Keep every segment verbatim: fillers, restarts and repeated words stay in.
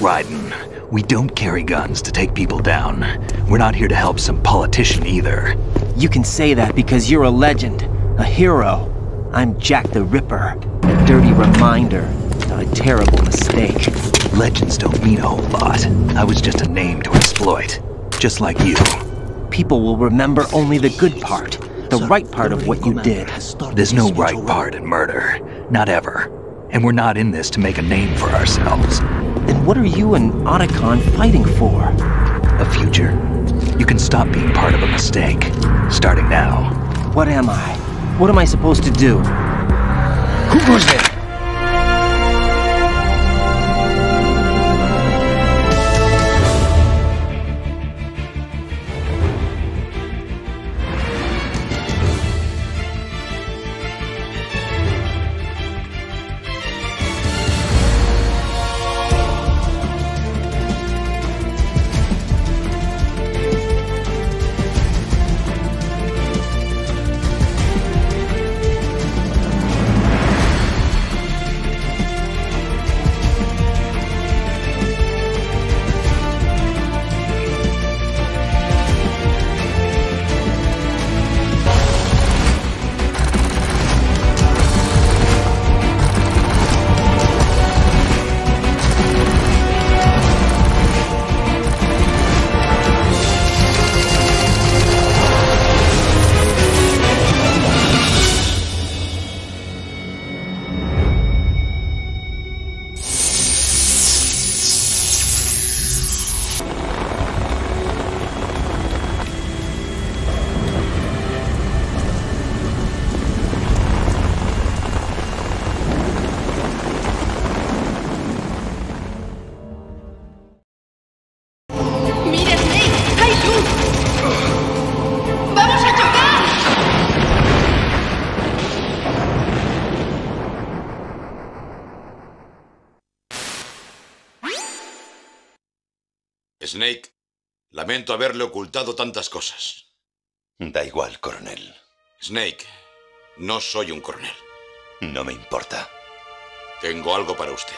Raiden. We don't carry guns to take people down. We're not here to help some politician either. You can say that because you're a legend, a hero. I'm Jack the Ripper. A dirty reminder, not a terrible mistake. Legends don't mean a whole lot. I was just a name to exploit. Just like you. People will remember only the good part, the right part of what you did. There's no right part in murder. Not ever. And we're not in this to make a name for ourselves. Then what are you and Otacon fighting for? A future. You can stop being part of a mistake. Starting now. What am I? What am I supposed to do? Who goes there? Snake, lamento haberle ocultado tantas cosas. Da igual, coronel. Snake, no soy un coronel. No me importa. Tengo algo para usted.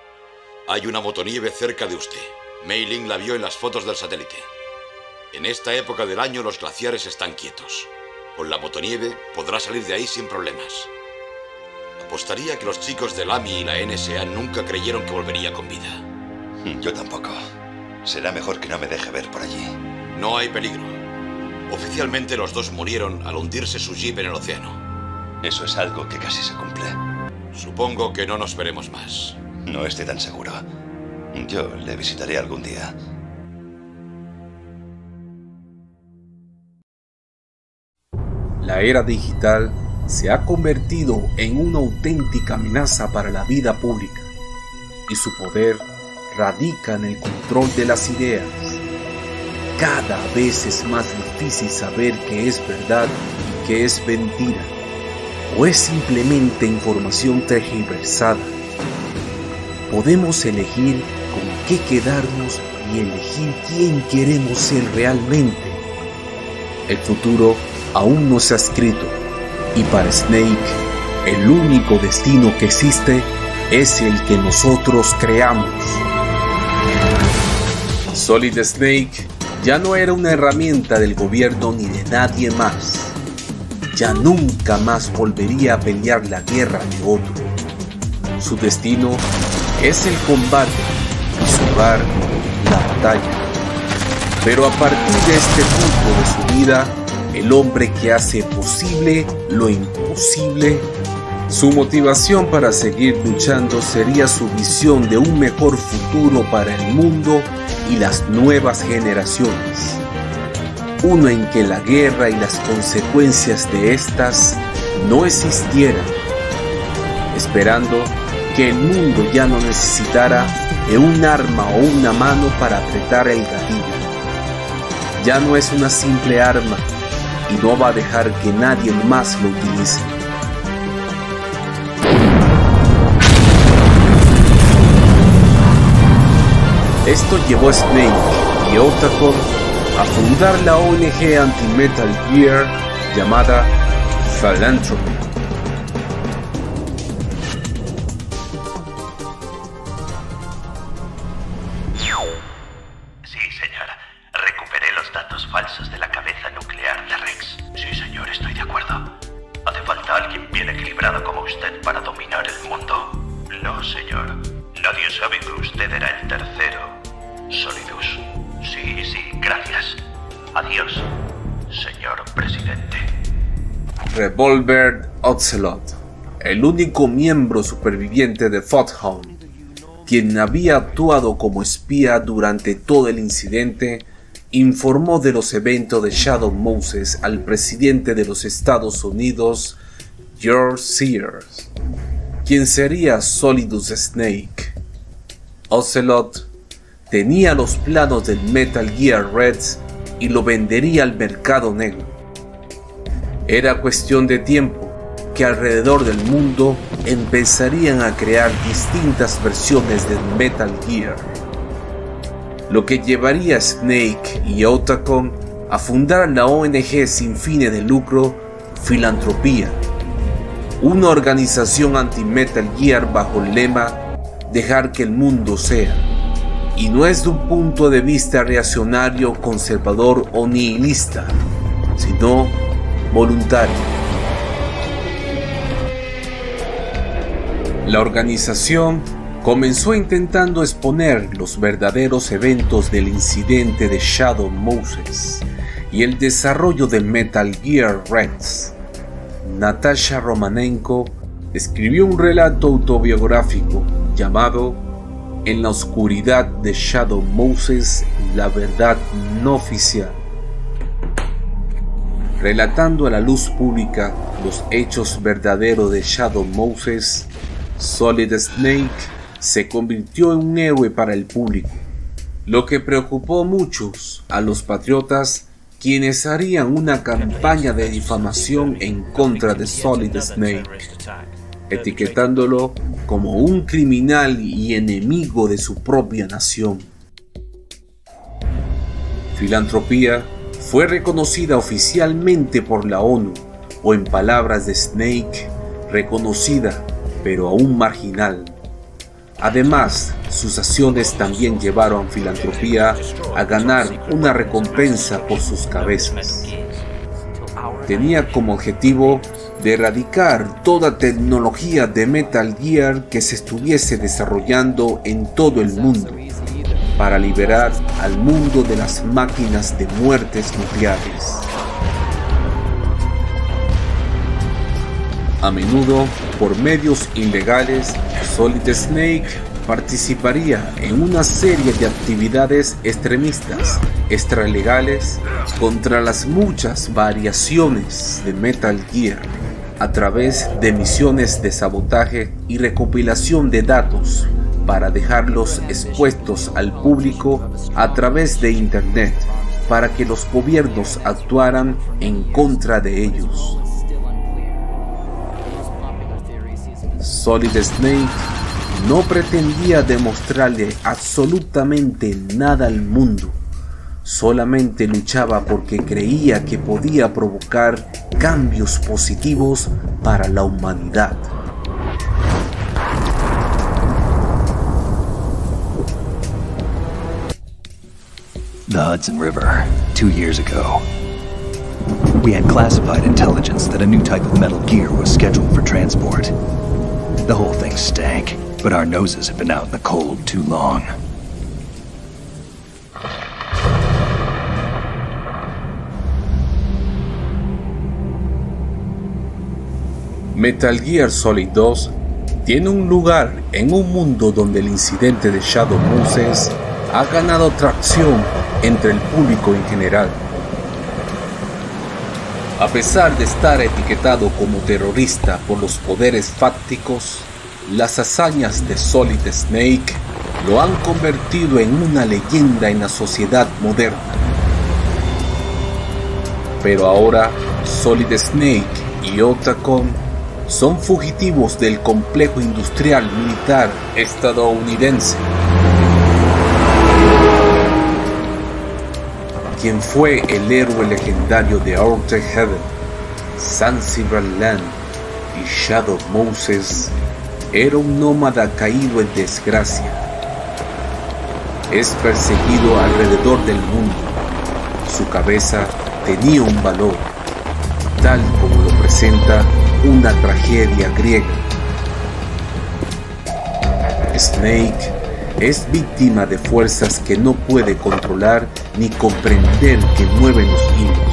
Hay una motonieve cerca de usted. Mei Ling la vio en las fotos del satélite. En esta época del año los glaciares están quietos. Con la motonieve podrá salir de ahí sin problemas. Apostaría que los chicos del A M I y la N S A nunca creyeron que volvería con vida. Yo tampoco. Será mejor que no me deje ver por allí. No hay peligro. Oficialmente los dos murieron al hundirse su jeep en el océano. Eso es algo que casi se cumple. Supongo que no nos veremos más. No estoy tan seguro. Yo le visitaré algún día. La era digital se ha convertido en una auténtica amenaza para la vida pública, y su poder radica en el control de las ideas. Cada vez es más difícil saber qué es verdad y qué es mentira, o es simplemente información tergiversada. Podemos elegir con qué quedarnos y elegir quién queremos ser realmente. El futuro aún no se ha escrito, y para Snake, el único destino que existe es el que nosotros creamos. Solid Snake ya no era una herramienta del gobierno ni de nadie más. Ya nunca más volvería a pelear la guerra de otro. Su destino es el combate y su hogar la batalla. Pero a partir de este punto de su vida, el hombre que hace posible lo imposible, su motivación para seguir luchando sería su visión de un mejor futuro para el mundo y las nuevas generaciones. Uno en que la guerra y las consecuencias de estas no existieran, esperando que el mundo ya no necesitara de un arma o una mano para apretar el gatillo. Ya no es una simple arma y no va a dejar que nadie más lo utilice. Esto llevó a Snake y Otacon a fundar la O N G anti-Metal Gear llamada Philanthropy. falsas de la cabeza nuclear de Rex. Sí, señor, estoy de acuerdo. Hace falta alguien bien equilibrado como usted para dominar el mundo. No, señor. Nadie sabe que usted era el tercero. Solidus. Sí, sí, gracias. Adiós, señor presidente. Revolver Ocelot, el único miembro superviviente de Foxhound, quien había actuado como espía durante todo el incidente, informó de los eventos de Shadow Moses al presidente de los Estados Unidos, George Sears, quien sería Solidus Snake. Ocelot tenía los planos del Metal Gear Reds y lo vendería al mercado negro. Era cuestión de tiempo que alrededor del mundo empezarían a crear distintas versiones del Metal Gear, lo que llevaría a Snake y a Otacon a fundar la O N G sin fines de lucro Filantropía, una organización anti-Metal Gear bajo el lema "Dejar que el mundo sea", y no es de un punto de vista reaccionario, conservador o nihilista, sino voluntario. La organización comenzó intentando exponer los verdaderos eventos del incidente de Shadow Moses y el desarrollo de Metal Gear Reds. Natasha Romanenko escribió un relato autobiográfico llamado "En la oscuridad de Shadow Moses, la verdad no oficial", relatando a la luz pública los hechos verdaderos de Shadow Moses. Solid Snake se convirtió en un héroe para el público, lo que preocupó muchos a los patriotas, quienes harían una campaña de difamación en contra de Solid Snake, etiquetándolo como un criminal y enemigo de su propia nación. Filantropía fue reconocida oficialmente por la ONU, o en palabras de Snake, reconocida pero aún marginal. Además, sus acciones también llevaron a Filantropía a ganar una recompensa por sus cabezas. Tenía como objetivo de erradicar toda tecnología de Metal Gear que se estuviese desarrollando en todo el mundo, para liberar al mundo de las máquinas de muertes nucleares. A menudo, por medios ilegales, Solid Snake participaría en una serie de actividades extremistas, extralegales, contra las muchas variaciones de Metal Gear, a través de misiones de sabotaje y recopilación de datos para dejarlos expuestos al público a través de Internet, para que los gobiernos actuaran en contra de ellos. Solid Snake no pretendía demostrarle absolutamente nada al mundo, solamente luchaba porque creía que podía provocar cambios positivos para la humanidad. The Hudson River, two years ago. We had classified intelligence that a new type of Metal Gear was scheduled for transport. The whole thing stank, but our noses had been out in the cold too long. Metal Gear Solid dos tiene un lugar en un mundo donde el incidente de Shadow Moses ha ganado tracción entre el público en general. A pesar de estar etiquetado como terrorista por los poderes fácticos, las hazañas de Solid Snake lo han convertido en una leyenda en la sociedad moderna. Pero ahora, Solid Snake y Otacon son fugitivos del complejo industrial militar estadounidense. Quien fue el héroe legendario de Outer Heaven, Zanzibar Land y Shadow Moses, era un nómada caído en desgracia. Es perseguido alrededor del mundo, Su cabeza tenía un valor, tal como lo presenta una tragedia griega. Snake es víctima de fuerzas que no puede controlar ni comprender que mueven los hilos.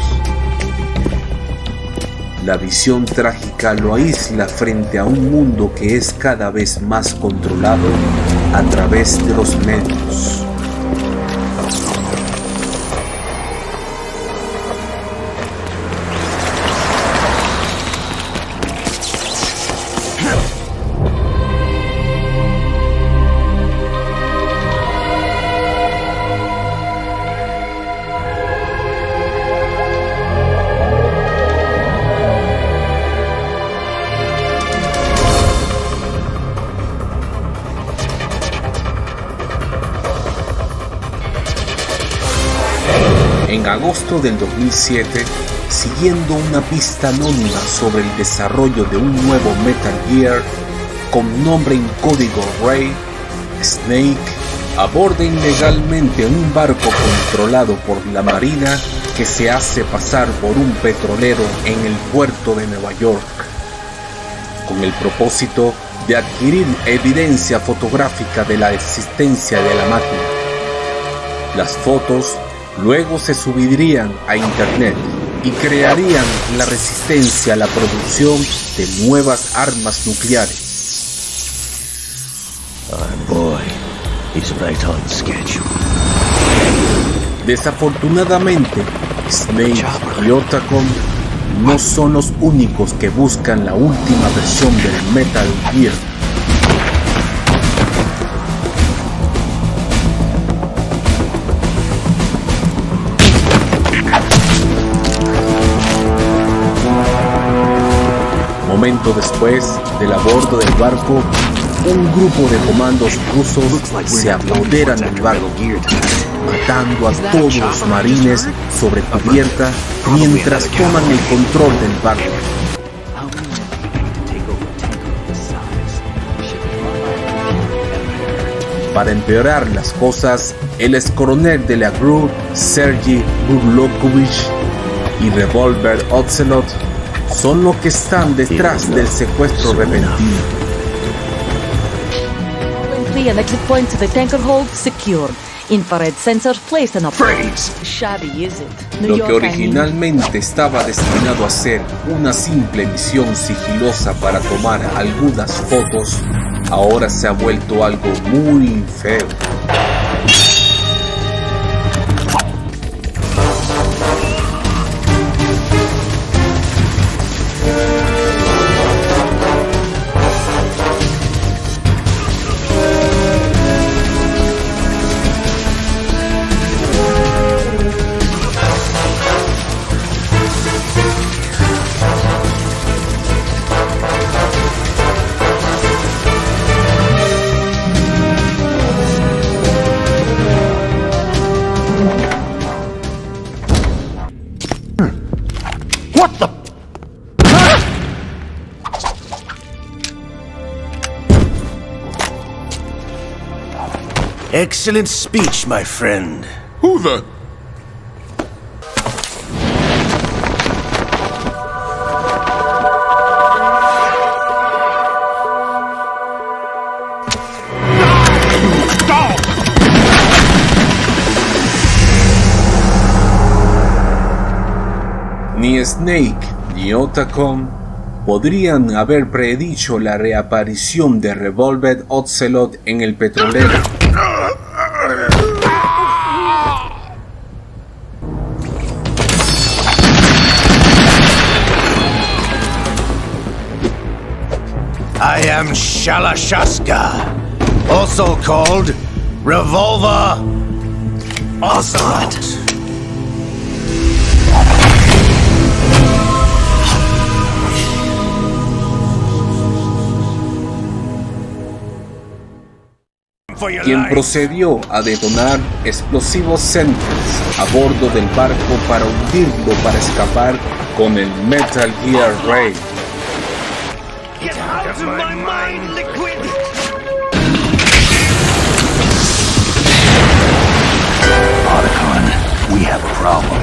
La visión trágica lo aísla frente a un mundo que es cada vez más controlado a través de los medios. En agosto del dos mil siete, siguiendo una pista anónima sobre el desarrollo de un nuevo Metal Gear con nombre en código Ray, Snake aborda ilegalmente un barco controlado por la Marina que se hace pasar por un petrolero en el puerto de Nueva York, con el propósito de adquirir evidencia fotográfica de la existencia de la máquina. Las fotos luego se subirían a internet y crearían la resistencia a la producción de nuevas armas nucleares. Our boy, he's right on schedule. Desafortunadamente, Snake y Otacon no son los únicos que buscan la última versión del Metal Gear. Momento después del abordo del barco, un grupo de comandos rusos se apoderan del barco, matando a todos los marines sobre cubierta mientras toman el control del barco. Para empeorar las cosas, el excoronel de la G R U, Sergei Burlokovich, y Revolver Ocelot son los que están detrás del secuestro repentino. An exit point to the tanker hold secured. Infrared sensors placed and operating. Shabby, is it? New Lo York, que I mean. originalmente estaba destinado a ser una simple misión sigilosa para tomar algunas fotos, ahora se ha vuelto algo muy feo. Excellent speech, my friend. Who the... Ni Snake ni Otacon podrían haber predicho la reaparición de Revolver Ocelot en el petrolero. I am Shalashaska, also called Revolver Ocelot. Quien procedió a detonar explosivos centers a bordo del barco para hundirlo para escapar con el Metal Gear Ray. Get out of my mind, Liquid! Otacon, we have a problem.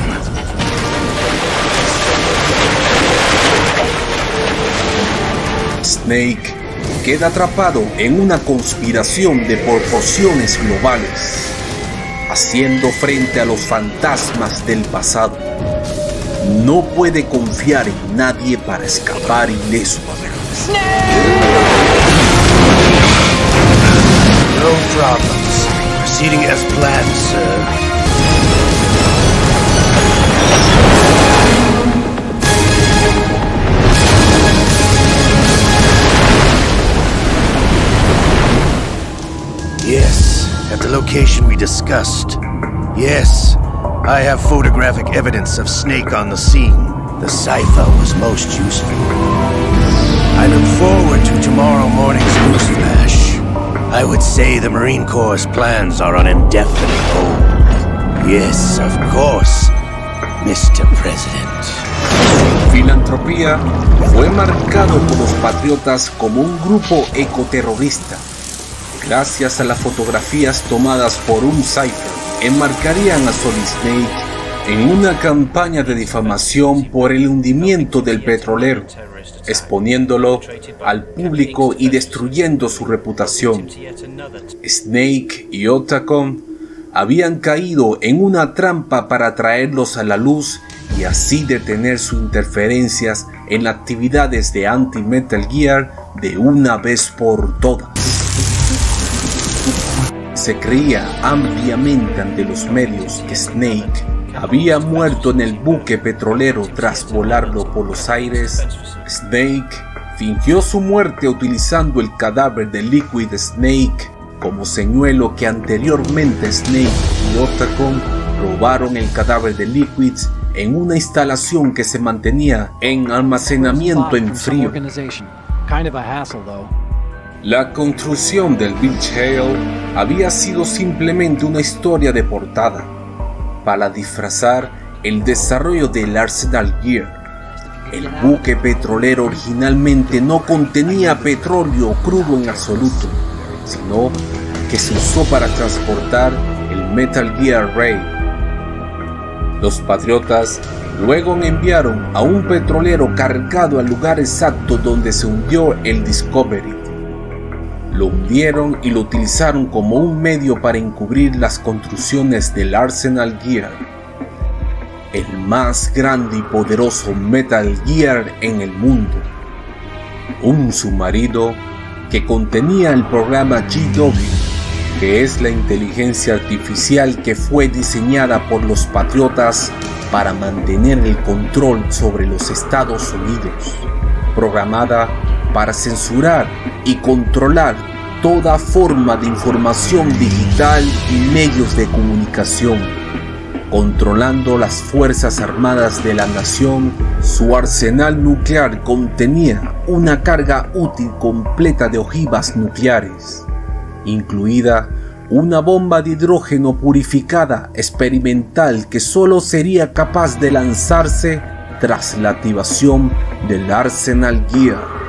Snake queda atrapado en una conspiración de proporciones globales, haciendo frente a los fantasmas del pasado. No puede confiar en nadie para escapar ileso. No problems. Proceeding as planned, sir. Yes, at the location we discussed. Yes, I have photographic evidence of Snake on the scene. The cipher was most useful. I look forward to tomorrow morning's news flash. I would say the Marine Corps' plans are on indefinite hold. Yes, of course, mister President. Filantropía fue marcado por los patriotas como un grupo ecoterrorista. Gracias a las fotografías tomadas por un cipher, enmarcarían a Solid Snake en una campaña de difamación por el hundimiento del petrolero, exponiéndolo al público y destruyendo su reputación. Snake y Otacon habían caído en una trampa para traerlos a la luz y así detener sus interferencias en las actividades de Anti-Metal Gear de una vez por todas. Se creía ampliamente ante los medios que Snake había muerto en el buque petrolero tras volarlo por los aires. Snake fingió su muerte utilizando el cadáver de Liquid Snake como señuelo que anteriormente Snake y Otacon robaron el cadáver de Liquid en una instalación que se mantenía en almacenamiento en frío. La construcción del Beach Hale había sido simplemente una historia de portada para disfrazar el desarrollo del Arsenal Gear. El buque petrolero originalmente no contenía petróleo crudo en absoluto, sino que se usó para transportar el Metal Gear Ray. Los patriotas luego enviaron a un petrolero cargado al lugar exacto donde se hundió el Discovery. Lo hundieron y lo utilizaron como un medio para encubrir las construcciones del Arsenal Gear, el más grande y poderoso Metal Gear en el mundo. Un submarino que contenía el programa G W, que es la inteligencia artificial que fue diseñada por los patriotas para mantener el control sobre los Estados Unidos, programada para censurar y controlar toda forma de información digital y medios de comunicación. Controlando las Fuerzas Armadas de la nación, su arsenal nuclear contenía una carga útil completa de ojivas nucleares, incluida una bomba de hidrógeno purificada experimental que solo sería capaz de lanzarse tras la activación del Arsenal Gear.